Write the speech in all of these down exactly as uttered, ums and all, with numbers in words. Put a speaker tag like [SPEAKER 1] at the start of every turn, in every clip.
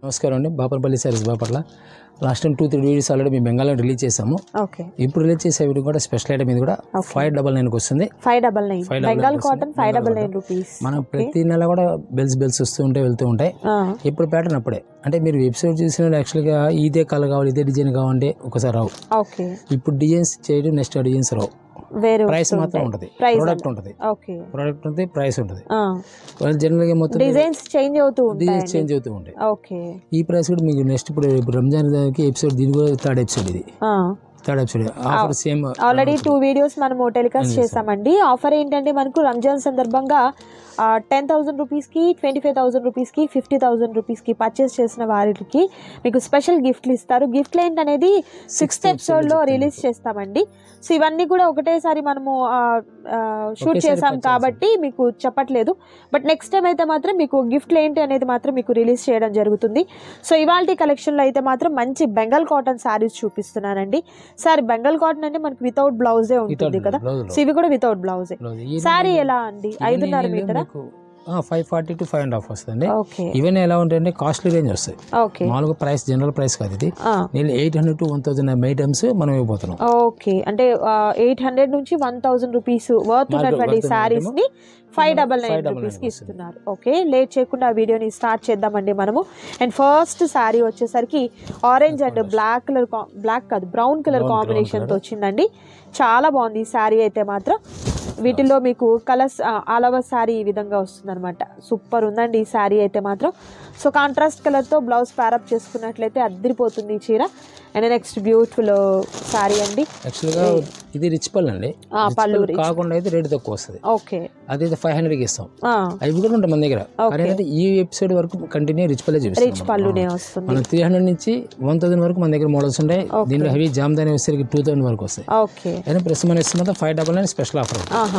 [SPEAKER 1] నమస్కారం అండి. బాపర్పల్లి sarees Bapatla. Last time two three videos already మేము బెంగాల్లో రిలీజ్ చేసాము.
[SPEAKER 2] ఓకే,
[SPEAKER 1] ఇప్పుడు రిలీజ్ చేసే వీడియో కూడా స్పెషల్ ఐటమ్ ఇది కూడా ఫైవ్ డబల్ నైన్కి వస్తుంది.
[SPEAKER 2] Five double nine Bengal cotton five double nine rupees.
[SPEAKER 1] మనం ప్రతి నెల కూడా బెల్స్ బెల్స్ వస్తూ ఉంటాయి, వెళ్తూ ఉంటాయి. ఇప్పుడు ప్యాటర్న్ అప్పుడే అంటే మీరు వెబ్సైట్ చూసిన యాక్చువల్గా ఇదే కలర్ కావాలి, ఇదే డిజైన్ కావాలంటే ఒకసారి రావు.
[SPEAKER 2] ఓకే,
[SPEAKER 1] ఇప్పుడు డిజైన్స్ చేయడం నెక్స్ట్ డిజైన్స్ రావు. ప్రైస్ మాత్రం ఉంటుంది, ప్రోడక్ట్ ఉంటుంది, ప్రోడక్ట్ ఉంటుంది, ప్రైస్ ఉంటుంది. జనరల్ గా మొత్తం
[SPEAKER 2] డిజైన్స్ చేంజ్ అవుతూ
[SPEAKER 1] డిజైన్స్ చేంజ్ అవుతూ ఉంటాయి.
[SPEAKER 2] ఓకే,
[SPEAKER 1] ఈ ప్రైస్ కూడా మీకు నెక్స్ట్ ఇప్పుడు రంజాన్ ఎపిసోడ్, దీని కూడా థర్డ్ ఎపిసోడ్, ఇది third episode offer same.
[SPEAKER 2] Already two videos మనం టెలికాస్ట్ చేసామండి. ఆఫర్ ఏంటంటే మనకు రంజాన్ సందర్భంగా టెన్ థౌసండ్ రూపీస్కి, ట్వంటీ ఫైవ్ థౌసండ్ రూపీస్కి, ఫిఫ్టీ థౌసండ్ రూపీస్కి పర్చేస్ చేసిన వారికి మీకు స్పెషల్ గిఫ్ట్లు ఇస్తారు. గిఫ్ట్లు ఏంటనేది సిక్స్త్ ఎపిసోడ్లో రిలీజ్ చేస్తామండి. సో ఇవన్నీ కూడా ఒకటేసారి మనము షూట్ చేసాం కాబట్టి మీకు చెప్పట్లేదు. బట్ నెక్స్ట్ టైం అయితే మాత్రం మీకు గిఫ్ట్లు ఏంటి అనేది మాత్రం మీకు రిలీజ్ చేయడం జరుగుతుంది. సో ఇవాల్టి కలెక్షన్లో అయితే మాత్రం మంచి బెంగాల్ కాటన్ శారీస్ చూపిస్తున్నానండి. సార్ బెంగాల్ కాటన్ అంటే మనకి వితౌట్ బ్లౌజే ఉంటుంది కదా, సో ఇవి కూడా వితౌట్ బ్లౌజే. శారీ ఎలా అండి? ఐదున్నర metre,
[SPEAKER 1] five forty to five and half వస్తుంది. ఇవన్నీ ఎలా ఉంటాయంటే కాస్ట్లీ రేంజ్ వస్తాయి. మామూలుగా ప్రైస్ జనరల్ ప్రైస్ కాదు ఇది. నేను eight hundred to one thousand items మనం ఇవ్వబోతున్నాం.
[SPEAKER 2] ఓకే, అంటే ఎయిట్ హండ్రెడ్ నుంచి వన్ థౌసండ్ రూపీస్ వర్త్ ఉన్నటువంటి శారీస్ ని ఫైవ్ డబల్ నైన్ రూపీస్ కి ఇస్తున్నారు. ఓకే, లేట్ చేయకుండా ఆ వీడియోని స్టార్ట్ చేద్దామండి మనము. అండ్ ఫస్ట్ శారీ వచ్చేసరికి orange and black colour, black కాదు బ్రౌన్ కలర్ కాంబినేషన్ తో వచ్చిందండి. చాలా బాగుంది ఈ శారీ అయితే మాత్రం. వీటిల్లో మీకు కలర్స్ ఆల్ ఓవర్ శారీ ఈ విధంగా వస్తుంది అనమాట. సూపర్ ఉందండి ఈ శారీ అయితే మాత్రం. సో కాంట్రాస్ట్ కలర్తో బ్లౌజ్ ప్యారప్ చేసుకున్నట్లయితే అద్దరిపోతుంది ఈ చీర. అండ్ నెక్స్ట్ బ్యూటిఫుల్ శారీ అండి.
[SPEAKER 1] యాక్చువల్గా ఇది రిచ్ పళ్ళు అండి, పళ్ళు కాకుండా అయితే రేట్ తక్కువ వస్తుంది.
[SPEAKER 2] ఓకే,
[SPEAKER 1] అది ఫైవ్ హండ్రెడ్ కి ఇస్తాం. అవి కూడా ఉంటాయి మన దగ్గర. ఈ ఎపిసోడ్ వరకు కంటిన్యూ రిచ్ పల్లె చూపిస్తాం.
[SPEAKER 2] రిచ్ పళ్ళునే వస్తుంది.
[SPEAKER 1] మనం త్రీ హండ్రెడ్ నుంచి వన్ థౌసండ్ వరకు మన దగ్గర మోడల్స్ ఉంటాయి. దీంట్లో హెవీ జామ్దాని వచ్చేసరికి టూ థౌసండ్ వరకు వస్తాయి.
[SPEAKER 2] ఓకే,
[SPEAKER 1] అయినా ప్రస్తుతం మనం ఇస్తున్న five double nine special offer.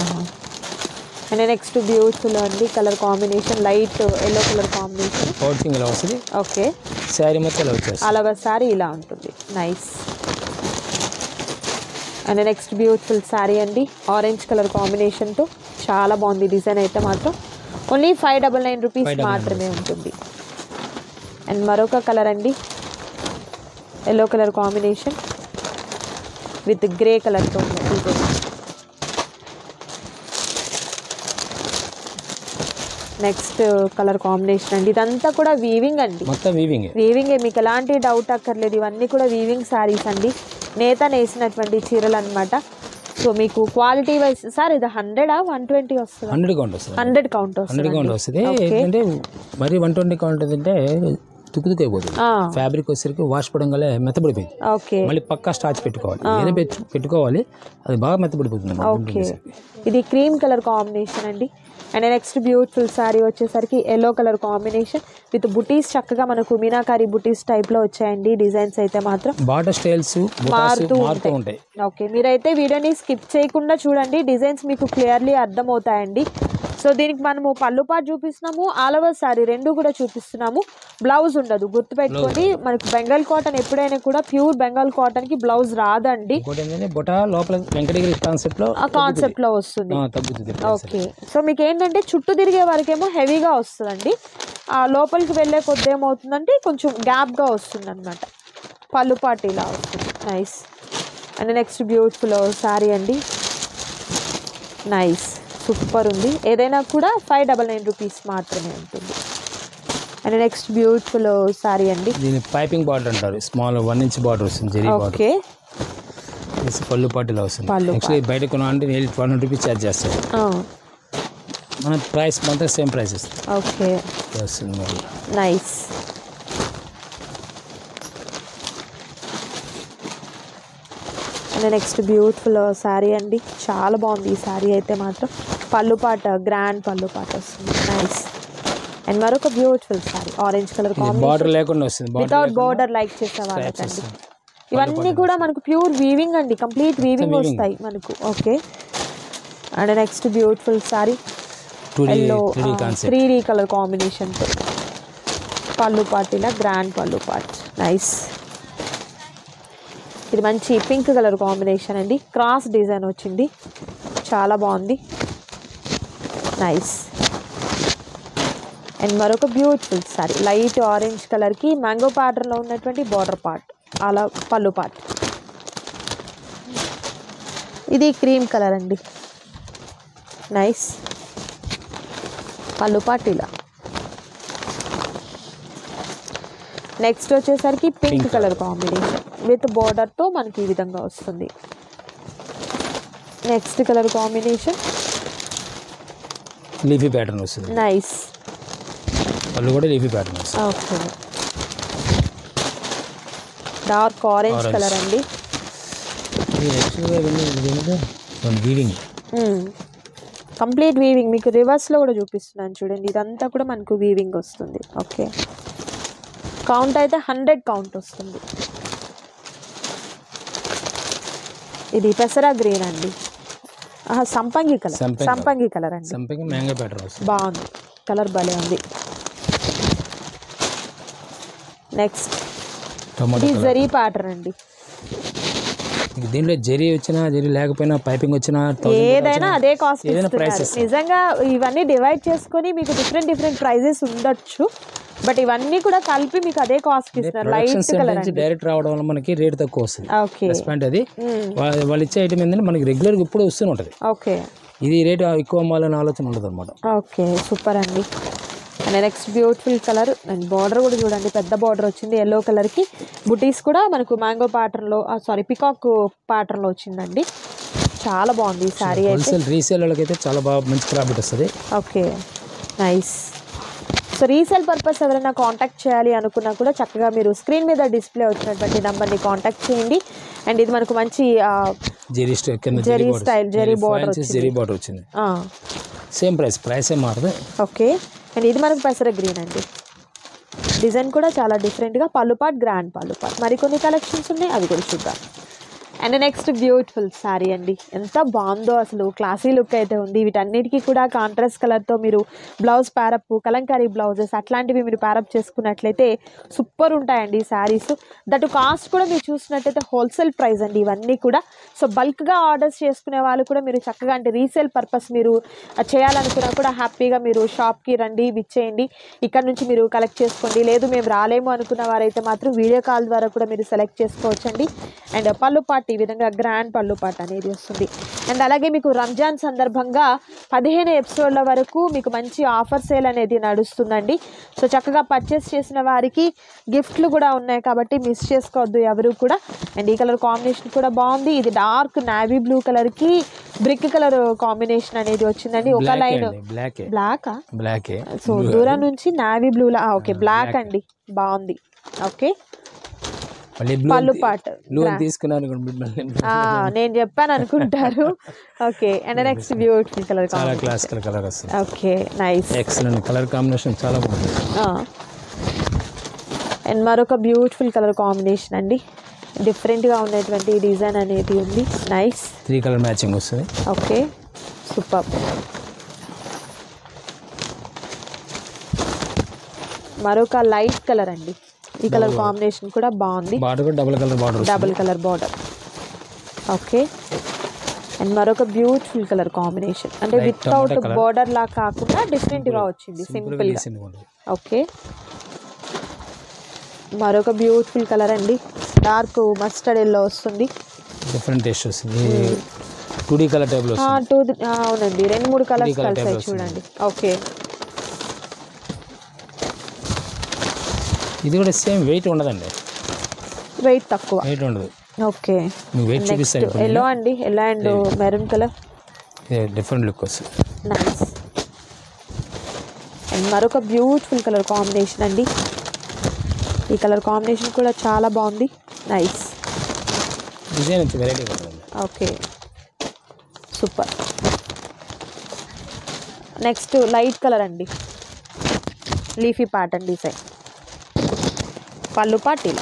[SPEAKER 2] And next beautiful అండి colour combination, light yellow colour combination,
[SPEAKER 1] పౌచింగ్ ఇలా వస్తుంది.
[SPEAKER 2] ఓకే,
[SPEAKER 1] శారీ మొత్తం ఇలా వచ్చేస్తుంది.
[SPEAKER 2] అలాగా శారీ ఇలా ఉంటుంది. Nice. And next beautiful sari అండి, ఆరెంజ్ కలర్ కాంబినేషన్తో చాలా బాగుంది డిజైన్ అయితే మాత్రం. Only five double nine rupees మాత్రమే ఉంటుంది. అండ్ మరొక కలర్ అండి, yellow colour combination with grey కలర్తో ఉంది. నెక్స్ట్ కలర్ కాంబినేషన్ అండి, ఇదంతా కూడా వీవింగ్ అండి,
[SPEAKER 1] మొత్తం వీవింగ్
[SPEAKER 2] వీవింగ్ మీకు ఎలాంటి డౌట్ అక్కర్లేదు. ఇవన్నీ కూడా వీవింగ్ శారీస్ అండి, నేత నేసినటువంటి చీరలు అనమాట. సో మీకు క్వాలిటీ వైజ్ సార్ ఇది హండ్రెడా వన్ ట్వంటీ వస్తుంది?
[SPEAKER 1] హండ్రెడ్ కౌంట్ వస్తుంది.
[SPEAKER 2] హండ్రెడ్ కౌంట్
[SPEAKER 1] హండ్రెడ్ కౌంట్ వస్తుంది. ఏంటంటే మరి వన్ ట్వంటీ కౌంట్ అంటే తుక్కు తుక్కు అయిపోతుంది. ఫ్యాబ్రిక్ వచ్చేసరికి వాష్ పడడం వల్ల మెత్తబడిపోయింది.
[SPEAKER 2] ఓకే, మళ్ళీ
[SPEAKER 1] పక్కా స్టార్చ్ పెట్టుకోవాలి, ఏదో పెట్టుకోవాలి, అది బాగా మెత్తబడిపోతుంది.
[SPEAKER 2] ఓకే, ఇది క్రీమ్ కలర్ కాంబినేషన్ అండి. అండ్ నెక్స్ట్ బ్యూటిఫుల్ శారీ వచ్చేసరికి ఎల్లో కలర్ కాంబినేషన్ విత్ బుటీస్, చక్కగా మనకు మీనాకారి బుటీస్ టైప్ లో వచ్చాయండి డిజైన్స్ అయితే మాత్రం.
[SPEAKER 1] బార్డర్ స్టైల్స్ మారుతూ ఉంటాయి.
[SPEAKER 2] ఓకే, మీరైతే వీడియోని స్కిప్ చేయకుండా చూడండి, డిజైన్స్ మీకు క్లియర్లీ అర్థమవుతాయండి. సో దీనికి మనము పళ్ళు పాటు చూపిస్తున్నాము, ఆల్ ఓవర్ శారీ రెండు కూడా చూపిస్తున్నాము. బ్లౌజ్ ఉండదు, గుర్తుపెట్టుకోండి. మనకు బెంగాల్ కాటన్ ఎప్పుడైనా కూడా ప్యూర్ బెంగాల్ కాటన్ కి బ్లౌజ్ రాదండి, ఆ కాన్సెప్ట్ లో వస్తుంది. ఓకే, సో మీకు ఏంటంటే చుట్టూ తిరిగే వరకేమో హెవీగా వస్తుందండి, ఆ లోపలికి వెళ్ళే కొద్ది ఏమవుతుందంటే కొంచెం గ్యాప్ గా వస్తుంది అనమాట. పళ్ళు పాటు ఇలా వస్తుంది. Nice. And next beautiful sari అండి, నైస్ సూపర్ ఉంది. ఏదైనా కూడా ఫైవ్ డబల్ నైన్ రూపీస్ మాత్రమే ఉంటుంది. అండ్ నెక్స్ట్ బ్యూటిఫుల్ సారీ అండి,
[SPEAKER 1] దీని పైపింగ్ బార్డర్ అంటారు, స్మాల్ వన్ ఇంచ్ బార్డర్ వస్తుంది, జరీ బార్డర్.
[SPEAKER 2] ఓకే,
[SPEAKER 1] పళ్ళు పాటులో వస్తుంది. యాక్చువల్లీ బయట కొనాలంటే నేను వన్ హండ్రెడ్ రూపీస్ ఛార్జ్ చేస్తాను. మన ప్రైస్ మాత్రం సేమ్ ప్రైస్ ఇస్తుంది.
[SPEAKER 2] ఓకే,
[SPEAKER 1] వస్తుంది.
[SPEAKER 2] Nice. And next beautiful sari అండి, చాలా బాగుంది ఈ శారీ అయితే మాత్రం. పళ్ళు పాట గ్రాండ్ పళ్ళు పాట వస్తుంది. నైస్. అండ్ మరొక beautiful sari orange colour
[SPEAKER 1] border లేకుండా వస్తుంది,
[SPEAKER 2] వితౌట్ బార్డర్ లైక్ చేసే వాళ్ళకండి. ఇవన్నీ కూడా మనకు ప్యూర్ వీవింగ్ అండి, కంప్లీట్ వీవింగ్ వస్తాయి మనకు. Okay, and next beautiful sari yellow three D colour కాంబినేషన్తో పళ్ళు పాట ఇలా గ్రాండ్ పళ్ళు పాట. నైస్. ఇది మంచి పింక్ కలర్ కాంబినేషన్ అండి, క్రాస్ డిజైన్ వచ్చింది, చాలా బాగుంది. నైస్. అండ్ మరొక బ్యూటిఫుల్ సారీ లైట్ ఆరెంజ్ కలర్కి మ్యాంగో ప్యాటర్న్లో ఉన్నటువంటి బార్డర్ పార్ట్, అలా పళ్ళు పార్ట్. ఇది క్రీమ్ కలర్ అండి, నైస్. పళ్ళు పార్ట్ ఇలా. నెక్స్ట్ వచ్చేసరికి పింక్ కలర్ కాంబినేషన్ విత్ బార్డర్తో మనకి ఈ విధంగా వస్తుంది. Next colour combination
[SPEAKER 1] leafy pattern వస్తుంది,
[SPEAKER 2] నైస్.
[SPEAKER 1] పళ్ళు కూడా లీఫీ ప్యాటర్న్ వస్తుంది.
[SPEAKER 2] ఓకే, డార్క్ ఆరెంజ్ కలర్ అండి.
[SPEAKER 1] Weaving,
[SPEAKER 2] complete weaving. మీకు రివర్స్లో కూడా చూపిస్తున్నాను చూడండి, ఇదంతా కూడా మనకు వీవింగ్ వస్తుంది. ఓకే, కౌంట్ అయితే హండ్రెడ్ కౌంట్ వస్తుంది. ఇది పెసరా గ్రీన్ అండి, సంపంగి కలర్, సంపంగి కలర్ అండి,
[SPEAKER 1] సంపంగి మ్యాంగో ప్యాటర్న్ వస్తుంది.
[SPEAKER 2] బాగుంది కలర్, భలే ఉంది. నెక్స్ట్ ఇది జరీ ప్యాటర్న్ అండి.
[SPEAKER 1] దీంట్లో జరీ వచ్చినా జరీ లేకపోయినా పైపింగ్ వచ్చినా
[SPEAKER 2] ఏదైనా అదే కాస్ట్. నిజంగా ఇవన్నీ డివైడ్ చేసుకొని మీకు డిఫరెంట్ డిఫరెంట్ ప్రైజెస్ ఉండొచ్చు, బట్ ఇవన్నీ కూడా కలిపి మీకు అదే కాస్ట్ ఇస్తున్నారు. లైట్ కలర్
[SPEAKER 1] డైరెక్ట్ రావడం వల్ల మనకి రేట్ తక్కువ వస్తుంది.
[SPEAKER 2] ఓకే,
[SPEAKER 1] అది వాళ్ళు ఇచ్చే ఐటమ్ ఏంటంటే మనకి రెగ్యులర్గా ఇప్పుడు వస్తూనే ఉంటుంది.
[SPEAKER 2] ఓకే,
[SPEAKER 1] ఇది రేట్ ఎక్కువ అమ్మాలని ఆలోచన ఉండదు అనమాట.
[SPEAKER 2] ఓకే, సూపర్ అండి. And next beautiful colour and border కూడా చూడండి, పెద్ద బార్డర్ వచ్చింది ఎల్లో కలర్కి. బుటీస్ కూడా మనకు మ్యాంగో ప్యాటర్న్లో, సారీ పికాక్ ప్యాటర్న్లో వచ్చిందండి. చాలా బాగుంది ఈ శారీ. అయితే
[SPEAKER 1] రీసేల్ వాళ్ళకైతే చాలా బాగా మంచి ప్రాఫిట్ వస్తుంది.
[SPEAKER 2] Okay, nice. So resale purpose ఎవరైనా కాంటాక్ట్ చేయాలి అనుకున్నా కూడా చక్కగా మీరు స్క్రీన్ మీద డిస్ప్లే వచ్చినటువంటి నెంబర్ని కాంటాక్ట్ చేయండి. అండ్ ఇది మనకు మంచి
[SPEAKER 1] zari
[SPEAKER 2] zari style zari border
[SPEAKER 1] zari border వచ్చింది. సేమ్ ప్రైస్, ప్రైస్ ఏ మారదు.
[SPEAKER 2] ఓకే, అండ్ ఇది మనకు పెసర గ్రీన్ అండి. డిజైన్ కూడా చాలా డిఫరెంట్గా, పళ్ళు పాట్ గ్రాండ్ పళ్ళు పాట్. మరికొన్ని కలెక్షన్స్ ఉన్నాయి, అవి కూడా చూద్దాం. అండ్ నెక్స్ట్ బ్యూటిఫుల్ శారీ అండి, ఎంత బాగుందో అసలు, క్లాసీ లుక్ అయితే ఉంది. వీటన్నిటికీ కూడా కాంట్రాస్ట్ కలర్తో మీరు బ్లౌజ్ ప్యారప్, కలంకారీ బ్లౌజెస్ అట్లాంటివి మీరు ప్యారప్ చేసుకున్నట్లయితే సూపర్ ఉంటాయండి ఈ శారీస్. దట్ కాస్ట్ కూడా మీరు చూసినట్టయితే హోల్సేల్ ప్రైస్ అండి ఇవన్నీ కూడా. సో బల్క్గా ఆర్డర్స్ చేసుకునే వాళ్ళు కూడా మీరు చక్కగా అంటే రీసేల్ పర్పస్ మీరు చేయాలనుకున్నా కూడా హ్యాపీగా మీరు షాప్కి రండి, విచ్చేయండి, ఇక్కడ నుంచి మీరు కలెక్ట్ చేసుకోండి. లేదు మేము రాలేము అనుకున్న వారైతే మాత్రం వీడియో కాల్ ద్వారా కూడా మీరు సెలెక్ట్ చేసుకోవచ్చండి. అండ్ పళ్ళు పాట్ ఈ విధంగా గ్రాండ్ పళ్ళు పాట అనేది వస్తుంది. అండ్ అలాగే మీకు రంజాన్ సందర్భంగా పదిహేను ఎపిసోడ్ల వరకు మీకు మంచి ఆఫర్ సేల్ అనేది నడుస్తుందండి. సో చక్కగా పర్చేస్ చేసిన వారికి గిఫ్ట్లు కూడా ఉన్నాయి కాబట్టి మిస్ చేసుకోవద్దు ఎవరు కూడా. అండ్ ఈ కలర్ కాంబినేషన్ కూడా బాగుంది. ఇది డార్క్ నావీ బ్లూ కలర్కి బ్రిక్ కలర్ కాంబినేషన్ అనేది వచ్చిందండి. ఒక లైన్ బ్లాక్
[SPEAKER 1] బ్లాక్,
[SPEAKER 2] సో దూరం నుంచి నావీ బ్లూ లా. ఓకే, బ్లాక్ అండి, బాగుంది. ఓకే, పళ్ళు పాట నేను చెప్పాను అనుకుంటారు. Okay, and next beautiful colour,
[SPEAKER 1] చాలా క్లాసికల్ కలర్ వస్తుంది.
[SPEAKER 2] Okay, nice,
[SPEAKER 1] excellent colour combination, చాలా బాగుంది.
[SPEAKER 2] అండ్ మరొక బ్యూటిఫుల్ కలర్ కాంబినేషన్ అండి, డిఫరెంట్గా ఉన్నటువంటి డిజైన్ అనేది ఉంది. నైస్,
[SPEAKER 1] త్రీ కలర్ మ్యాచింగ్ వస్తుంది.
[SPEAKER 2] Okay, super. మరొక లైట్ కలర్ అండి, ఈ కలర్ కాంబినేషన్ కూడా బాగుంది.
[SPEAKER 1] Border double colour border,
[SPEAKER 2] double colour border. Okay, and మరొక బ్యూటిఫుల్ కలర్ కాంబినేషన్, అంటే వితౌట్ బార్డర్ లా కాకుండా డిఫరెంట్ గా వచ్చింది, సింపుల్ గా. ఓకే, మరొక బ్యూటిఫుల్ కలర్ అండి, డార్క్ మస్టర్డ్ ఎల్లో వస్తుంది.
[SPEAKER 1] డిఫరెంట్ టేస్ట్ వస్తుంది. టూ డీ కలర్ టైప్ లో వస్తుంది.
[SPEAKER 2] టూ అవునండి, రెండు మూడు కలర్స్ కలిసాయి చూడండి. ఓకే,
[SPEAKER 1] ఇది కూడా సేమ్ వెయిట్ ఉండదండి,
[SPEAKER 2] వెయిట్ తక్కువ,
[SPEAKER 1] వెయిట్ ఉండదు.
[SPEAKER 2] ఓకే,
[SPEAKER 1] వెయిట్ చూపిస్తాను.
[SPEAKER 2] ఎల్లో అండి, yellow and maroon colour,
[SPEAKER 1] different look వస్తుంది.
[SPEAKER 2] నైస్. అండ్ మరొక బ్యూటిఫుల్ కలర్ కాంబినేషన్ అండి, ఈ కలర్ కాంబినేషన్ కూడా చాలా బాగుంది. నైస్,
[SPEAKER 1] డిజైన్ వచ్చి వెరైటీ ఉంటుంది.
[SPEAKER 2] Okay, super. Next light colour అండి, లీఫీ ప్యాటర్న్ డిజైన్, పళ్ళు పాట్ ఇలా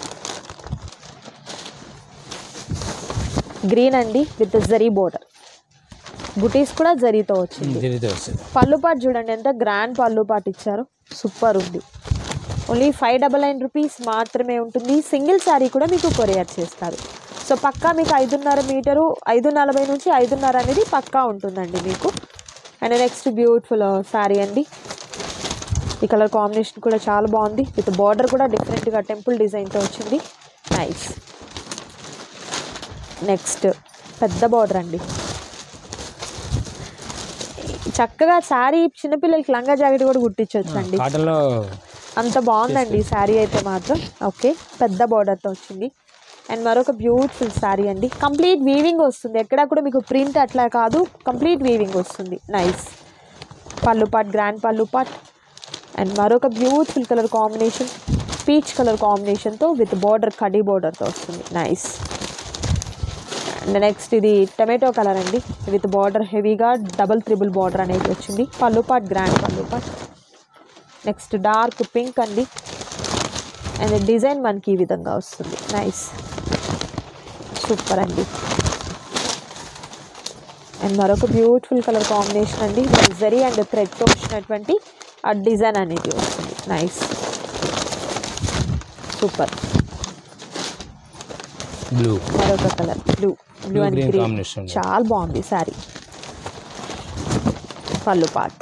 [SPEAKER 2] గ్రీన్ అండి విత్ జరీ బోర్డర్. బుటీస్ కూడా జరీతో వచ్చింది. పళ్ళు పాట్ చూడండి ఎంత గ్రాండ్ పళ్ళు పాట్ ఇచ్చారు, సూపర్ ఉంది. Only five double nine rupees మాత్రమే ఉంటుంది. సింగిల్ శారీ కూడా మీకు కొరియర్ చేస్తారు. సో పక్కా మీకు ఐదున్నర మీటరు ఐదు నలభై నుంచి ఐదున్నర అనేది పక్కా ఉంటుందండి మీకు. అండ్ నెక్స్ట్ బ్యూటిఫుల్ శారీ అండి, ఈ కలర్ కాంబినేషన్ కూడా చాలా బాగుంది. విత్ బార్డర్ కూడా డిఫరెంట్గా టెంపుల్ డిజైన్తో వచ్చింది. నైస్. నెక్స్ట్ పెద్ద బార్డర్ అండి. చక్కగా శారీ చిన్నపిల్లలకి లంగా జాకెట్ కూడా కుట్టించవచ్చు అండి. అంత బాగుందండి శారీ అయితే మాత్రం. ఓకే, పెద్ద బార్డర్తో వచ్చింది. అండ్ మరొక బ్యూటిఫుల్ శారీ అండి. కంప్లీట్ వీవింగ్ వస్తుంది, ఎక్కడ కూడా మీకు ప్రింట్ అట్లా కాదు, కంప్లీట్ వీవింగ్ వస్తుంది. నైస్. పళ్ళు పాట్, గ్రాండ్ పళ్ళు పాట్. అండ్ మరొక beautiful colour combination, peach colour కాంబినేషన్తో విత్ బార్డర్, కడీ బార్డర్తో వస్తుంది. నైస్. అండ్ నెక్స్ట్ ఇది టమాటో కలర్ అండి, విత్ బార్డర్ హెవీగా డబల్ త్రిబుల్ బార్డర్ అనేది వచ్చింది. పళ్ళు పాట్, గ్రాండ్ పళ్ళు పాట్. నెక్స్ట్ డార్క్ పింక్ అండి. అండ్ డిజైన్ మనకి ఈ విధంగా వస్తుంది. నైస్, సూపర్ అండి. అండ్ మరొక బ్యూటిఫుల్ కలర్ కాంబినేషన్ అండి, జరీ అండ్ థ్రెడ్తో వచ్చినటువంటి ఆ డిజైన్ అనేది వస్తుంది. Nice, super.
[SPEAKER 1] బ్లూ,
[SPEAKER 2] మరొక colour blue, blue and green, చాలా బాగుంది శారీ. పళ్ళు పార్ట్.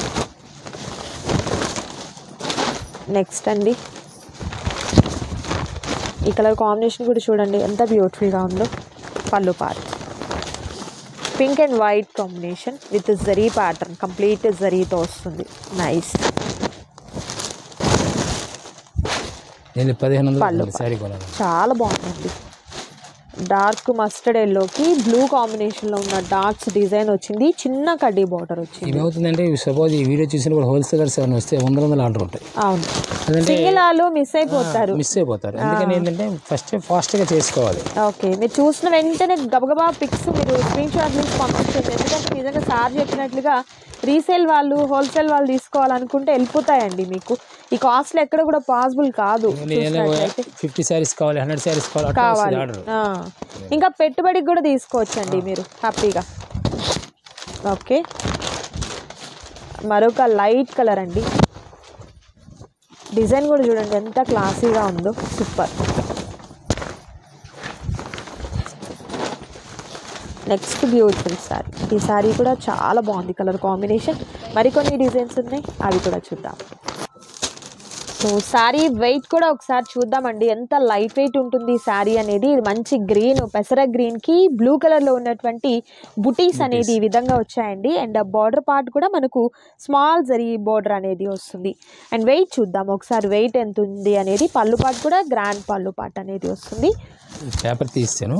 [SPEAKER 2] నెక్స్ట్ అండి ఈ కలర్ కాంబినేషన్ కూడా చూడండి ఎంత బ్యూటిఫుల్గా ఉందో. పళ్ళు part pink and white combination with zari pattern, complete జరీతో వస్తుంది. నైస్. పళ్ళు చాలా బాగుందండి. డార్క్ మస్టర్డ్ ఎల్లోకి బ్లూ కాంబినేషన్లో ఉన్న డార్క్స్ డిజైన్ వచ్చింది. చిన్న కడ్డీ బార్డర్ వచ్చింది.
[SPEAKER 1] ఏమవుతుందంటే సపోజ్ ఈ వీడియో చూసిన కూడా హోల్సేలర్స్ ఏమైనా వస్తే వందల వందల ఆర్డర్ ఉంటాయి.
[SPEAKER 2] అవును, సింగిల్ ఆలు మిస్ అయిపోతారు
[SPEAKER 1] మిస్ అయిపోతారు అందుకని ఏంటంటే ఫస్ట్ ఫాస్ట్గా చేసుకోవాలి.
[SPEAKER 2] ఓకే, మీరు చూసిన వెంటనే గబగబా పిక్స్ మీరు స్క్రీన్ షాట్ నుంచి పంపించండి. ఎందుకంటే నిజంగా సార్ చెప్పినట్లుగా రీసేల్ వాళ్ళు, హోల్సేల్ వాళ్ళు తీసుకోవాలనుకుంటే వెళ్ళిపోతాయండి. మీకు ఈ కాస్ట్లు ఎక్కడ కూడా పాసిబుల్ కాదు.
[SPEAKER 1] ఫిఫ్టీ శారీస్ కావాలి, హండ్రెడ్ శారీస్
[SPEAKER 2] కావాలి, ఇంకా పెట్టుబడికి కూడా తీసుకోవచ్చండి మీరు హ్యాపీగా. ఓకే, మరొక లైట్ కలర్ అండి. డిజైన్ కూడా చూడండి ఎంత క్లాసీగా ఉందో. సూపర్. Next beautiful sari. ఈ శారీ కూడా చాలా బాగుంది కలర్ కాంబినేషన్. మరికొన్ని డిజైన్స్ ఉన్నాయి, అవి కూడా చూద్దాం. సో శారీ వెయిట్ కూడా ఒకసారి చూద్దామండి, ఎంత లైట్ వెయిట్ ఉంటుంది శారీ అనేది. ఇది మంచి గ్రీన్, పెసర గ్రీన్కి బ్లూ కలర్లో ఉన్నటువంటి బుటీస్ అనేది ఈ విధంగా వచ్చాయండి. అండ్ ఆ బార్డర్ పార్ట్ కూడా మనకు స్మాల్ జరీ బార్డర్ అనేది వస్తుంది. అండ్ వెయిట్ చూద్దాం ఒకసారి, వెయిట్ ఎంత ఉంది అనేది. పళ్ళు పార్ట్ కూడా గ్రాండ్ పళ్ళు పార్ట్ అనేది వస్తుంది.
[SPEAKER 1] పేపర్ తీస్తాను,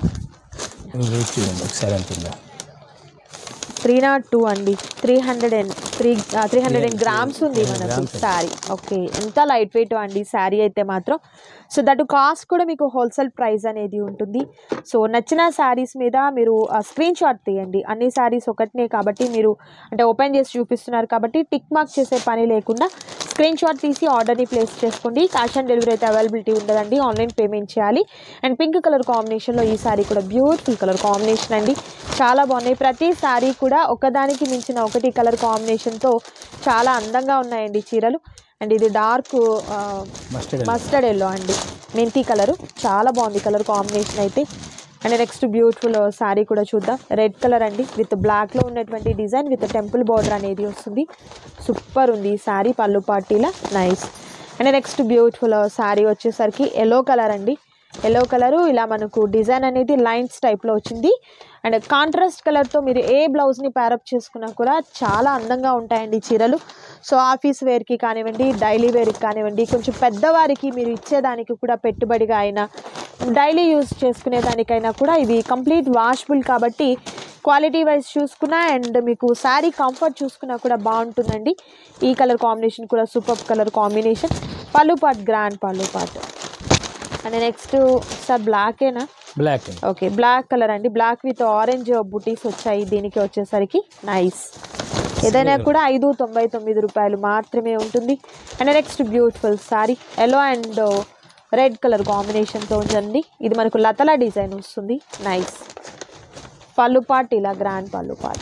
[SPEAKER 1] ఒకసారి అంటుందా.
[SPEAKER 2] త్రీ నాట్ టూ అండి, three hundred and three three hundred and grams ఉంది మనకు శారీ. ఓకే, ఎంత లైట్ వెయిట్ అండి శారీ అయితే మాత్రం. సో దట్ కాస్ట్ కూడా మీకు హోల్సేల్ ప్రైస్ అనేది ఉంటుంది. సో నచ్చిన శారీస్ మీద మీరు స్క్రీన్ షాట్ తీయండి. అన్ని శారీస్ ఒకటినే కాబట్టి మీరు అంటే ఓపెన్ చేసి చూపిస్తున్నారు కాబట్టి టిక్ మార్క్ చేసే పని లేకుండా స్క్రీన్ షాట్ తీసి ఆర్డర్ని ప్లేస్ చేసుకోండి. క్యాష్ ఆన్ డెలివరీ అయితే అవైలబిలిటీ ఉండదండి, ఆన్లైన్ పేమెంట్ చేయాలి. అండ్ పింక్ కలర్ కాంబినేషన్లో ఈ శారీ కూడా బ్యూటిఫుల్ కలర్ కాంబినేషన్ అండి, చాలా బాగున్నాయి. ప్రతి శారీ కూడా ఒకదానికి మించిన ఒకటి కలర్ కాంబినేషన్తో చాలా అందంగా ఉన్నాయండి చీరలు. అండ్ ఇది డార్క్ మస్టర్డ్ ఎల్లో అండి, మెంతి కలరు, చాలా బాగుంది కలర్ కాంబినేషన్ అయితే. అండ్ నెక్స్ట్ బ్యూటిఫుల్ శారీ కూడా చూద్దాం. రెడ్ కలర్ అండి, విత్ బ్లాక్లో ఉన్నటువంటి డిజైన్ విత్ టెంపుల్ బార్డర్ అనేది వస్తుంది. సూపర్ ఉంది ఈ శారీ, పళ్ళు పార్టీలా. Nice. And next beautiful sari వచ్చేసరికి ఎల్లో కలర్ అండి. ఎల్లో కలరు ఇలా మనకు డిజైన్ అనేది లైన్స్ టైప్లో వచ్చింది. అండ్ కాంట్రాస్ట్ కలర్తో మీరు ఏ బ్లౌజ్ని ప్యారప్ చేసుకున్నా కూడా చాలా అందంగా ఉంటాయండి చీరలు. సో ఆఫీస్ వేర్కి కానివ్వండి, డైలీ వేర్కి కానివ్వండి, కొంచెం పెద్దవారికి మీరు ఇచ్చేదానికి కూడా పెట్టుబడిగా అయినా, డైలీ యూజ్ చేసుకునే దానికైనా కూడా ఇవి కంప్లీట్ వాషబుల్ కాబట్టి క్వాలిటీ వైజ్ చూసుకున్నా అండ్ మీకు శారీ కంఫర్ట్ చూసుకున్నా కూడా బాగుంటుందండి. ఈ కలర్ కాంబినేషన్ కూడా సూపర్ కలర్ కాంబినేషన్. పళ్ళు పార్ట్ గ్రాండ్ పళ్ళు పార్ట్. అండ్ నెక్స్ట్ సార్ బ్లాకేనా?
[SPEAKER 1] బ్లాక్.
[SPEAKER 2] ఓకే, బ్లాక్ కలర్ అండి, బ్లాక్ విత్ ఆరెంజ్ బుటీస్ వచ్చాయి దీనికి వచ్చేసరికి. నైస్. ఏదైనా కూడా ఐదు తొంభై తొమ్మిది రూపాయలు మాత్రమే ఉంటుంది. And next beautiful sari, yellow and red colour కాంబినేషన్తో ఉందండి. ఇది మనకు లతల డిజైన్ వస్తుంది. నైస్. పళ్ళు పార్ట్ ఇలా గ్రాండ్ పళ్ళు part.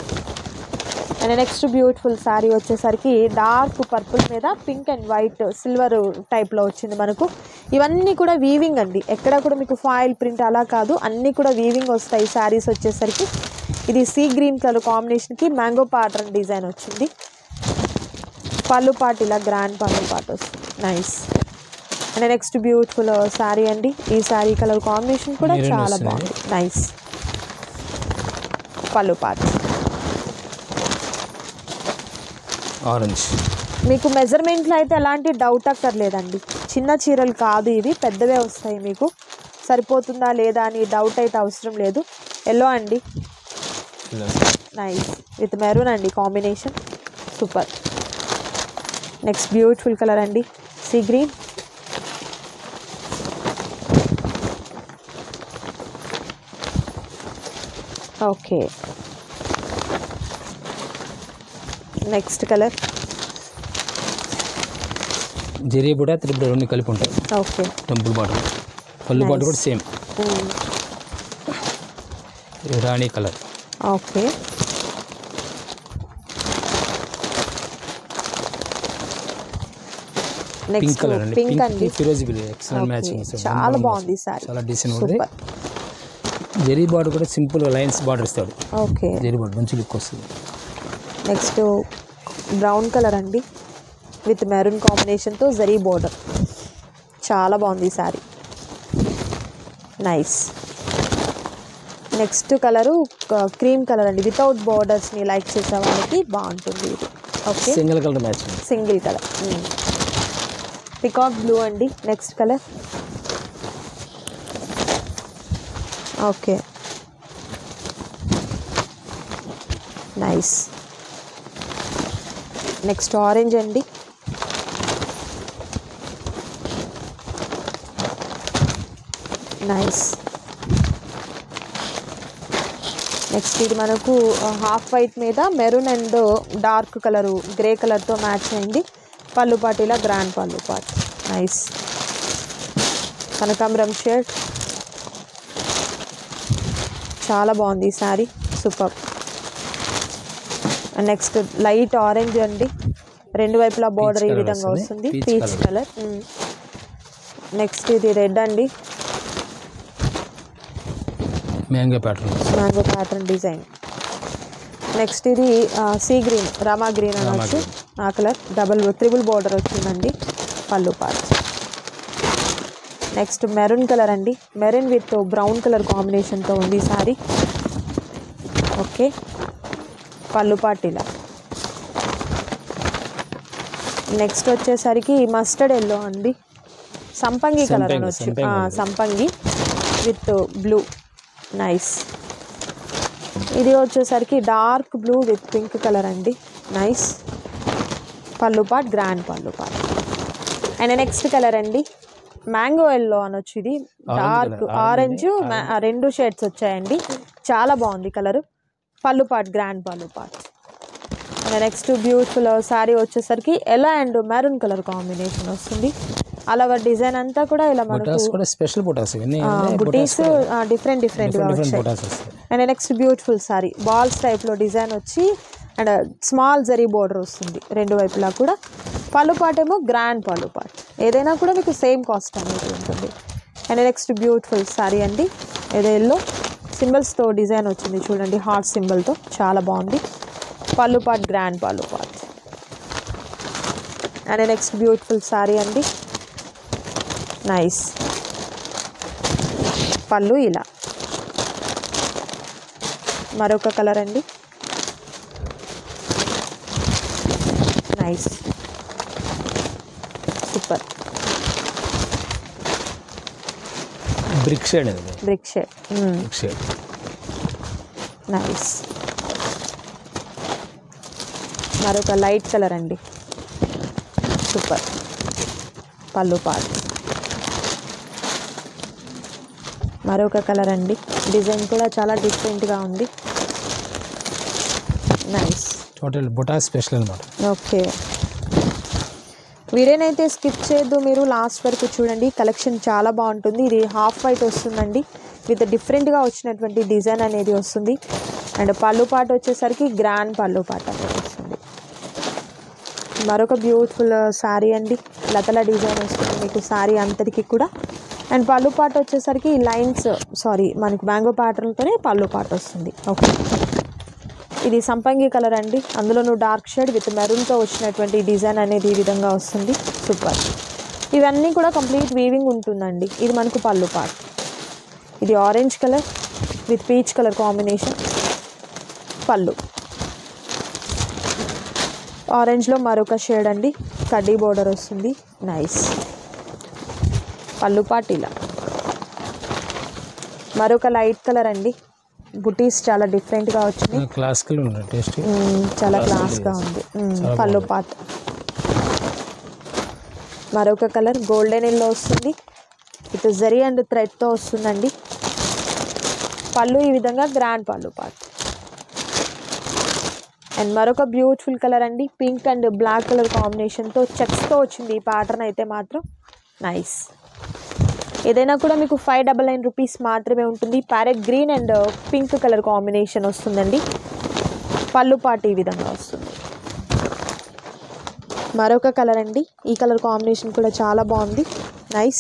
[SPEAKER 2] And next beautiful sari వచ్చేసరికి డార్క్ పర్పుల్ మీద పింక్ అండ్ వైట్ సిల్వర్ టైప్లో వచ్చింది మనకు. ఇవన్నీ కూడా వీవింగ్ అండి, ఎక్కడ కూడా మీకు ఫాయిల్ ప్రింట్ అలా కాదు, అన్నీ కూడా వీవింగ్ వస్తాయి శారీస్ వచ్చేసరికి. ఇది సీ గ్రీన్ కలర్ కాంబినేషన్కి మ్యాంగో ప్యాటర్న్ డిజైన్ వచ్చింది. పళ్ళు పాటు ఇలా గ్రాండ్ పళ్ళు పాటు వస్తుంది. Nice. And next beautiful sari అండి. ఈ శారీ కలర్ కాంబినేషన్ కూడా చాలా బాగుంది. నైస్. పళ్ళు పాటు
[SPEAKER 1] ఆరెంజ్.
[SPEAKER 2] మీకు మెజర్మెంట్లో అయితే ఎలాంటి డౌట్ అక్కర్లేదండి. చిన్న చీరలు కాదు ఇవి, పెద్దవే వస్తాయి. మీకు సరిపోతుందా లేదా అని డౌట్ అయితే అవసరం లేదు. ఎల్లో అండి. నైస్. విత్ మెరూన్ అండి combination. Super. Next beautiful colour అండి, sea green. Okay. Next colour
[SPEAKER 1] zari బుడ త్రిబుడ రెండు కలిపి ఉంటాయి.
[SPEAKER 2] ఓకే.
[SPEAKER 1] టెంపుల్ బాటం, పళ్ళు బాటం కూడా సేమ్. రాణి కలర్.
[SPEAKER 2] ఓకే.
[SPEAKER 1] పింక్ కలర్ అండి.
[SPEAKER 2] పింక్ అండి.
[SPEAKER 1] ఫిరోజీ బిల్ ఎక్సలెంట్ మ్యాచింగ్.
[SPEAKER 2] చాలా బాగుంది సారీ.
[SPEAKER 1] చాలా డీసెంట్ ఉంది. జరీ బార్డర్ కూడా సింపుల్ లైన్స్ బార్డర్ ఇస్తాడు.
[SPEAKER 2] ఓకే.
[SPEAKER 1] జరీ బార్డర్ మంచి లుక్ వస్తుంది.
[SPEAKER 2] నెక్స్ట్ బ్రౌన్ కలర్ అండి విత్ మెరూన్ కాంబినేషన్తో జరీ బోర్డర్. చాలా బాగుంది ఈ sari. Nice. Next colour cream colour అండి. వితౌట్ బోర్డర్స్ని లైక్ చేసే వాళ్ళకి బాగుంటుంది ఇది. Okay.
[SPEAKER 1] Single colour match.
[SPEAKER 2] Single colour. Peacock blue అండి next colour. Okay. Nice. Next orange అండి. నైస్. నెక్స్ట్ ఇది మనకు హాఫ్ వైట్ మీద maroon and dark colour grey కలర్తో మ్యాచ్ అయింది. పళ్ళు పాటు ఇలా గ్రాండ్ పళ్ళు పాటు. నైస్. కనకాంబరం షేడ్. చాలా బాగుంది ఈ sari. Super. Next light orange అండి. రెండు వైపులా బార్డర్ ఈ విధంగా వస్తుంది. Peach colour. నెక్స్ట్ ఇది రెడ్ అండి.
[SPEAKER 1] Mango pattern.
[SPEAKER 2] Mango pattern design. Next ఇది సీ గ్రీన్, రామా గ్రీన్ అనొచ్చు. ఆ కలర్ డబుల్ త్రిబుల్ బార్డర్ వచ్చిందండి. పళ్ళు పార్ట్. నెక్స్ట్ మెరూన్ కలర్ అండి. మెరూన్ విత్ బ్రౌన్ కలర్ కాంబినేషన్తో ఉంది సారీ. ఓకే. పళ్ళు పార్ట్ ఇలా. నెక్స్ట్ వచ్చేసరికి మస్టర్డ్ ఎల్లో అండి. సంపంగి కలర్ అనొచ్చు. సంపంగి విత్ బ్లూ. నైస్. ఇది వచ్చేసరికి dark blue with pink colour అండి. నైస్. పళ్ళు పార్ట్ గ్రాండ్ పళ్ళు పార్ట్. అండ్ నెక్స్ట్ కలర్ అండి మ్యాంగో ఎల్లో అనొచ్చు. ఇది డార్క్ ఆరెంజ్, రెండు షేడ్స్ వచ్చాయండి. చాలా బాగుంది కలరు. పళ్ళు పార్ట్ గ్రాండ్ పళ్ళు part. And next beautiful sari వచ్చేసరికి yellow and maroon colour combination వస్తుంది. అలా డిజైన్ అంతా కూడా ఇలా మనకు
[SPEAKER 1] స్పెషల్ బుటాస్
[SPEAKER 2] బుటీస్ డిఫరెంట్ డిఫరెంట్ గా వచ్చాయి. And next beautiful sari balls type లో డిజైన్ వచ్చి అండ్ స్మాల్ జరీ బోర్డర్ వస్తుంది రెండు వైపులా కూడా. పళ్ళు పాట్ ఏమో గ్రాండ్ పళ్ళు పాట్. ఏదైనా కూడా మీకు సేమ్ కాస్ట్ అనేది ఉంటుంది. అండ్ నెక్స్ట్ బ్యూటిఫుల్ సారీ అండి. ఏదో ఎల్లో సింబల్స్తో డిజైన్ వచ్చింది చూడండి, హార్ట్ సింబల్తో. చాలా బాగుంది. పళ్ళు పాట్ గ్రాండ్ పళ్ళు pot. And next beautiful sari అండి. నైస్. పళ్ళు ఇలా. మరొక కలర్ అండి. Nice. Super.
[SPEAKER 1] Brick shade.
[SPEAKER 2] Brick shade.
[SPEAKER 1] Brick shade.
[SPEAKER 2] Nice. మరొక లైట్ కలర్ అండి. సూపర్. పళ్ళు పార్ట్. మరొక కలర్ అండి. డిజైన్ కూడా చాలా డిఫరెంట్గా ఉంది. నైస్.
[SPEAKER 1] టోటల్ బుటా స్పెషల్ అన్నమాట.
[SPEAKER 2] ఓకే. వీడియోనైతే స్కిప్ చేయొద్దు, మీరు లాస్ట్ వరకు చూడండి. కలెక్షన్ చాలా బాగుంటుంది. ఇది హాఫ్ వైట్ వస్తుందండి విత్ డిఫరెంట్గా వచ్చినటువంటి డిజైన్ అనేది వస్తుంది. అండ్ పళ్ళు పాట వచ్చేసరికి గ్రాండ్ పళ్ళు పాట అనేది వస్తుంది. మరొక బ్యూటిఫుల్ శారీ అండి. లతల డిజైన్ వస్తుంది మీకు శారీ అంతటికి కూడా. అండ్ పళ్ళు పాట వచ్చేసరికి లైన్స్ సారీ మనకి మ్యాంగో ప్యాటర్న్తోనే పళ్ళు పాట వస్తుంది. ఓకే. ఇది సంపంగి కలర్ అండి, అందులోనూ డార్క్ షేడ్ విత్ మెరూన్తో వచ్చినటువంటి డిజైన్ అనేది ఈ విధంగా వస్తుంది. సూపర్. ఇవన్నీ కూడా కంప్లీట్ వీవింగ్ ఉంటుందండి. ఇది మనకు పళ్ళు పార్ట్. ఇది orange colour with peach colour combination pallu. ఆరెంజ్లో మరొక షేడ్ అండి, కడ్డీ బోర్డర్ వస్తుంది. నైస్. పళ్ళు పార్ట్ ఇలా. మరొక లైట్ కలర్ అండి, బుటీస్ చాలా డిఫరెంట్గా వచ్చినాయి.
[SPEAKER 1] క్లాసికల్ ఉంది, టేస్ట్
[SPEAKER 2] చాలా క్లాస్గా ఉంది. పళ్ళు పార్ట్. మరొక కలర్ గోల్డెన్ ఎల్లో వస్తుంది, ఇటు జరీ అండ్ థ్రెడ్తో వస్తుందండి. పళ్ళు ఈ విధంగా గ్రాండ్ పళ్ళు పార్ట్. అండ్ మరొక బ్యూటిఫుల్ కలర్ అండి, పింక్ అండ్ బ్లాక్ కలర్ కాంబినేషన్తో చెక్స్తో వచ్చింది ఈ ప్యాటర్న్ అయితే మాత్రం. నైస్. ఏదైనా కూడా మీకు ఫైవ్ డబల్ నైన్ రూపీస్ మాత్రమే ఉంటుంది. Parrot green and pink colour combination వస్తుందండి. పళ్ళు పార్ట్ ఈ విధంగా వస్తుంది. మరొక కలర్ అండి, ఈ కలర్ కాంబినేషన్ కూడా చాలా బాగుంది. నైస్.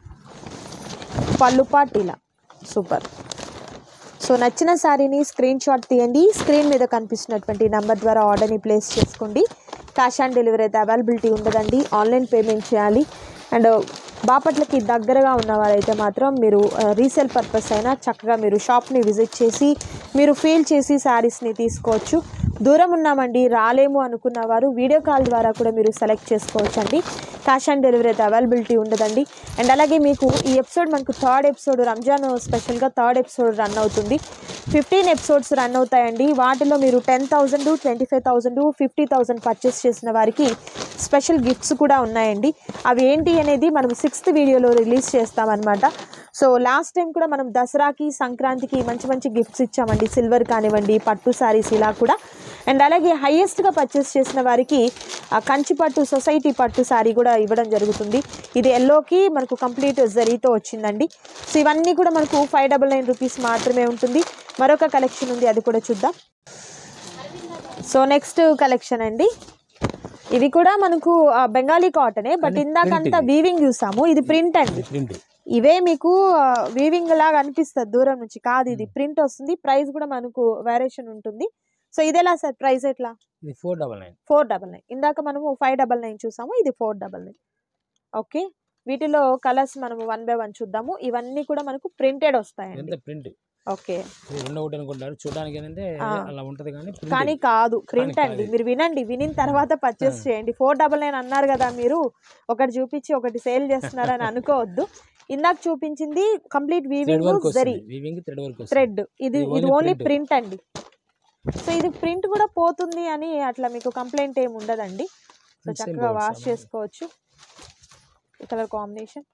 [SPEAKER 2] పళ్ళు పార్ట్ ఇలా. సూపర్. సో నచ్చిన శారీని స్క్రీన్ షాట్ తీయండి, స్క్రీన్ మీద కనిపిస్తున్నటువంటి నెంబర్ ద్వారా ఆర్డర్ని ప్లేస్ చేసుకోండి. క్యాష్ ఆన్ డెలివరీ అయితే అవైలబిలిటీ ఉండదండి, ఆన్లైన్ పేమెంట్ చేయాలి. అండ్ బాపట్లకి దగ్గరగా ఉన్నవారైతే మాత్రం మీరు రీసేల్ పర్పస్ అయినా చక్కగా మీరు షాప్ని విజిట్ చేసి మీరు ఫీల్ చేసి శారీస్ని తీసుకోవచ్చు. దూరం ఉన్నామండి రాలేము అనుకున్న వారు వీడియో కాల్ ద్వారా కూడా మీరు సెలెక్ట్ చేసుకోవచ్చు అండి. క్యాష్ ఆన్ డెలివరీ అయితే అవైలబిలిటీ ఉండదండి. అండ్ అలాగే మీకు ఈ ఎపిసోడ్ మనకు థర్డ్ ఎపిసోడ్ రంజాన్ స్పెషల్గా థర్డ్ ఎపిసోడ్ రన్ అవుతుంది. ఫిఫ్టీన్ ఎపిసోడ్స్ రన్ అవుతాయండి. వాటిలో మీరు ten thousand twenty five thousand fifty thousand purchase చేసిన వారికి స్పెషల్ గిఫ్ట్స్ కూడా ఉన్నాయండి. అవి ఏంటి అనేది మనం సిక్స్త్ వీడియోలో రిలీజ్ చేస్తామన్నమాట. సో లాస్ట్ టైం కూడా మనం దసరాకి సంక్రాంతికి మంచి మంచి గిఫ్ట్స్ ఇచ్చామండి, సిల్వర్ కానివ్వండి, పట్టు శారీస్ ఇలా కూడా. అండ్ అలాగే హైయెస్ట్గా పర్చేస్ చేసిన వారికి కంచి పట్టు సొసైటీ పట్టు శారీ కూడా ఇవ్వడం జరుగుతుంది. ఇది ఎల్లోకి మనకు కంప్లీట్ జరీతో వచ్చిందండి. సో ఇవన్నీ కూడా మనకు ఫైవ్ డబల్ నైన్ రూపీస్ మాత్రమే ఉంటుంది. మరొక కలెక్షన్ ఉంది, అది కూడా చూద్దాం. సో నెక్స్ట్ కలెక్షన్ అండి, ఇవి కూడా మనకు బెంగాలీ కాటనే, బట్ ఇందాకంతా వీవింగ్ చూసాము, ఇది ప్రింట్ అండి. ఇవే మీకు వీవింగ్ లాగా అనిపిస్తుంది దూరం నుంచి, కాదు ఇది ప్రింట్ వస్తుంది. ప్రైస్ కూడా మనకు వేరియేషన్ ఉంటుంది. సో ఇది ఎలా సార్ ప్రైస్ ఎట్లా?
[SPEAKER 1] ఇది four double nine
[SPEAKER 2] four double nine ఇందాక మనము ఫైవ్ డబల్ నైన్ చూసాము, ఇది ఫోర్ డబల్ నైన్ ఓకే. వీటిలో కలర్స్ మనము వన్ బై వన్ చూద్దాము. ఇవన్నీ కూడా మనకు ప్రింటెడ్ వస్తాయండి.
[SPEAKER 1] Print
[SPEAKER 2] okay.
[SPEAKER 1] చూడడానికి ఏంటంటే అలా ఉంటది కానీ
[SPEAKER 2] కానీ కాదు, ప్రింట్ అండి. మీరు వినండి, వినిన తర్వాత పర్చేస్ చేయండి. ఫోర్ డబల్ నైన్ అన్నారు కదా మీరు, ఒకటి చూపించి ఒకటి సేల్ చేస్తున్నారని అనుకోవద్దు. ఇందాక చూపించింది కంప్లీట్ వీవింగ్ జరీ థ్రెడ్, ఇది ఇది ఓన్లీ ప్రింట్ అండి. సో ఇది ప్రింట్ కూడా పోతుంది అని అట్లా మీకు కంప్లైంట్ ఏమి ఉండదండి. సో చక్కగా వాష్ చేసుకోవచ్చు. ఈ కలర్ కాంబినేషన్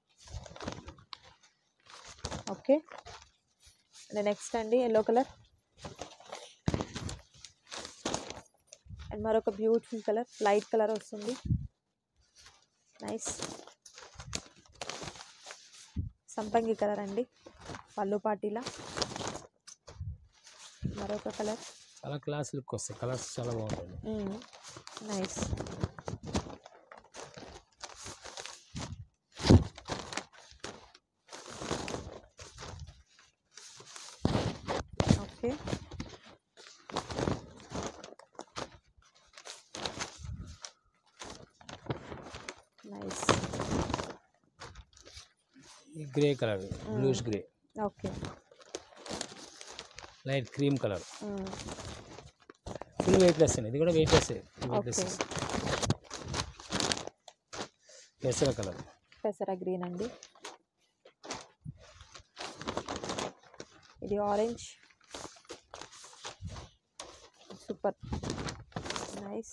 [SPEAKER 2] ఓకే. నెక్స్ట్ అండి ఎల్లో కలర్ అండ్ మరొక బ్యూటిఫుల్ కలర్ లైట్ కలర్ వస్తుంది. నైస్. సంపంగి కలర్ అండి, పళ్ళు పాటీలా. మరొక కలర్
[SPEAKER 1] చాలా క్లాస్ లుక్ వస్తాయి, కలర్స్ చాలా బాగుంటాయి.
[SPEAKER 2] Nice. Okay. Nice.
[SPEAKER 1] Grey colour, bluish grey.
[SPEAKER 2] Okay.
[SPEAKER 1] Light cream colour, full weight less. ఇది కూడా వెయిట్ లెస్. పెసర కలర్,
[SPEAKER 2] పెసర గ్రీన్ అండి. ఇది ఆరెంజ్. సూపర్. నైస్.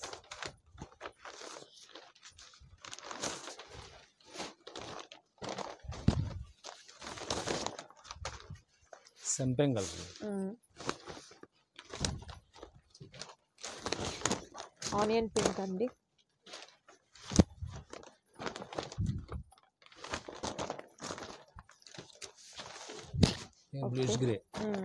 [SPEAKER 1] సంపెంగల్,
[SPEAKER 2] ఆనియన్ పింక్ అండి.
[SPEAKER 1] బ్లూష్ గ్రే,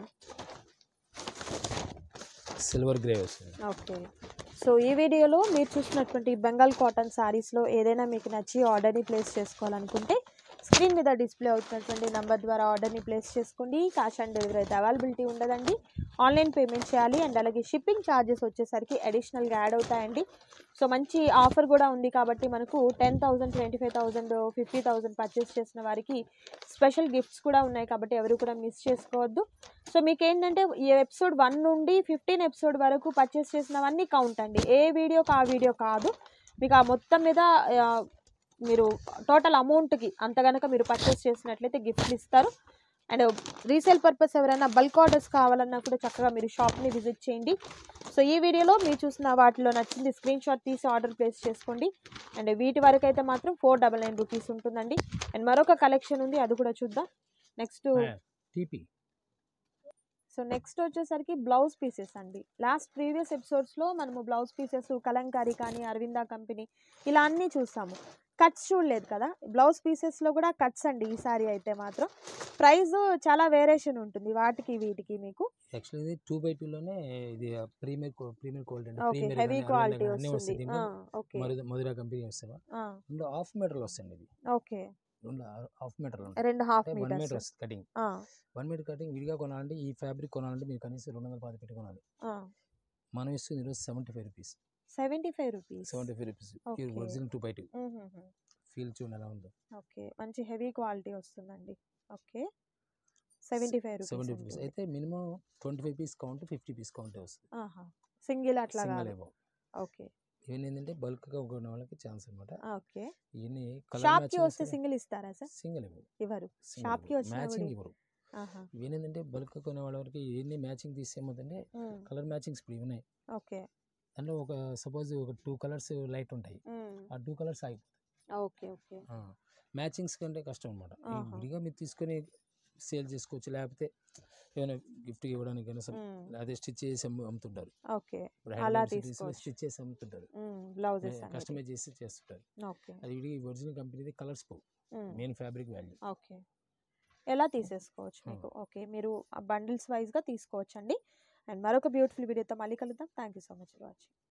[SPEAKER 1] సిల్వర్ గ్రే వస్తుంది.
[SPEAKER 2] ఓకే. సో ఈ వీడియోలో మీరు చూసినటువంటి బెంగాల్ కాటన్ శారీస్లో ఏదైనా మీకు నచ్చి ఆర్డర్ని ప్లేస్ చేసుకోవాలనుకుంటే స్క్రీన్ మీద డిస్ప్లే అవుతున్నటువంటి నెంబర్ ద్వారా ఆర్డర్ని ప్లేస్ చేసుకోండి. క్యాష్ ఆన్ డెలివరీ అయితే అవైలబిలిటీ ఉండదండి, ఆన్లైన్ పేమెంట్ చేయాలి. అండ్ అలాగే షిప్పింగ్ ఛార్జెస్ వచ్చేసరికి అడిషనల్గా యాడ్ అవుతాయండి. సో మంచి ఆఫర్ కూడా ఉంది కాబట్టి మనకు ten thousand twenty five thousand fifty thousand purchase చేసిన వారికి స్పెషల్ గిఫ్ట్స్ కూడా ఉన్నాయి కాబట్టి ఎవరు కూడా మిస్ చేసుకోవద్దు. సో మీకు ఏంటంటే ఈ ఎపిసోడ్ వన్ నుండి ఫిఫ్టీన్ ఎపిసోడ్ వరకు పర్చేస్ చేసినవన్నీ కౌంట్ అండి, ఏ వీడియోకి ఆ వీడియో కాదు. మీకు ఆ మొత్తం మీద మీరు టోటల్ అమౌంట్కి అంత కనుక మీరు పర్చేస్ చేసినట్లయితే గిఫ్ట్లు ఇస్తారు. అండ్ రీసేల్ పర్పస్ ఎవరైనా బల్క్ ఆర్డర్స్ కావాలన్నా కూడా చక్కగా మీరు షాప్ని విజిట్ చేయండి. సో ఈ వీడియోలో మీరు చూసిన వాటిలో నచ్చింది స్క్రీన్ షాట్ తీసి ఆర్డర్ ప్లేస్ చేసుకోండి. అండ్ వీటి వరకు అయితే మాత్రం ఫోర్ డబల్ నైన్ రూపీస్ ఉంటుందండి. అండ్ మరొక కలెక్షన్ ఉంది, అది కూడా చూద్దాం. నెక్స్ట్ సో నెక్స్ట్ వచ్చేసరికి బ్లౌజ్ పీసెస్ అండి. లాస్ట్ ప్రీవియస్ ఎపిసోడ్స్లో మనము బ్లౌజ్ పీసెస్ కలంకారీ కానీ అరవిందా కంపెనీ ఇలా అన్నీ చూసాము, కట్స్ చూడలేదు కదా. బ్లౌజ్ పీసెస్లో కూడా కట్స్ అండి ఈసారి అయితే మాత్రం. ప్రైస్ చాలా వేరియేషన్ ఉంటుంది వాటికి వీటికి. మీకు
[SPEAKER 1] యాక్చువల్లీ ఇది టూ బై టూలోనే ఇది ప్రీమియర్ ప్రీమియర్ క్వాలిటీ అండి,
[SPEAKER 2] ఓకే హెవీ క్వాలిటీ వస్తుంది. ఓకే
[SPEAKER 1] మధురా కంపెనీ వస్తాయి, రెండు హాఫ్ మీటర్లు వస్తాయండి ఇది.
[SPEAKER 2] ఓకే
[SPEAKER 1] రెండు హాఫ్ మీటర్లు
[SPEAKER 2] రెండు హాఫ్
[SPEAKER 1] వన్ మీటర్ వస్తుంది కటింగ్. వన్ మీటర్ కటింగ్ విడిగా కొనాలంటే ఈ ఫ్యాబ్రిక్ కొనాలంటే మీరు కనీసం రెండు వందల పాతి పెట్టి కొనాలి. మనం ఇస్తుంది ఈరోజు seventy five rupees
[SPEAKER 2] seventy five rupees
[SPEAKER 1] seventy five rupees pure original two by two. Feel చూడండి ఎలా ఉందో.
[SPEAKER 2] ఓకే మంచి హెవీ క్వాలిటీ వస్తుందండి. Okay seventy five rupees
[SPEAKER 1] seventy rupees అయితే minimum twenty five piece count fifty piece count వస్తుంది.
[SPEAKER 2] Single అట్లా okay.
[SPEAKER 1] ఇవన్నీ ఏంటంటే బల్క్ గా కొనే వాళ్ళకి ఛాన్స్ అనమాట.
[SPEAKER 2] ఓకే
[SPEAKER 1] ఇవన్నీ
[SPEAKER 2] షాప్ కి వస్తే సింగిల్ ఇస్తారా సార్?
[SPEAKER 1] సింగిల్ ఇవ్వరు,
[SPEAKER 2] ఇవ్వరు. షాప్ కి వచ్చి
[SPEAKER 1] మ్యాచింగ్ ఇవ్వరు. ఇవన్నీ ఏంటంటే బల్క్ గా కొనే వాళ్ళ వరకు ఇవన్నీ మ్యాచింగ్ తీసేమవుతుంటే కలర్ మ్యాచింగ్స్ ఇప్పుడు ఉన్నాయి.
[SPEAKER 2] ఓకే
[SPEAKER 1] దాంట్లో ఒక సపోజ్ ఒక టూ కలర్స్ లైట్ ఉంటాయి, ఆ టూ కలర్స్ ఆగిపోతాయి.
[SPEAKER 2] ఓకే ఓకే
[SPEAKER 1] మ్యాచింగ్స్ కంటే కష్టం అనమాట. విడిగా మీరు తీసుకొని సేల్ చేసుకోవచ్చు, లేకపోతే ఏమైనా గిఫ్ట్ ఇవ్వడానికి అదే స్టిచ్ చేసి అమ్ముతుంటారు. స్టిచ్ చేసి అమ్ముతుంటారు, కస్టమైజ్ చేసి చేస్తుంటారు. అది విడిగా ఒరిజినల్ కంపెనీ కలర్స్ పోవు, మెయిన్ ఫ్యాబ్రిక్ వాల్యూ.
[SPEAKER 2] ఓకే ఎలా తీసేసుకోవచ్చు మీకు. ఓకే మీరు బండిల్స్ వైజ్గా తీసుకోవచ్చు అండి. అండ్ మరొక బ్యూటిఫుల్ వీడియోతో మళ్ళీ కలుద్దాం. Thank you so much for watching.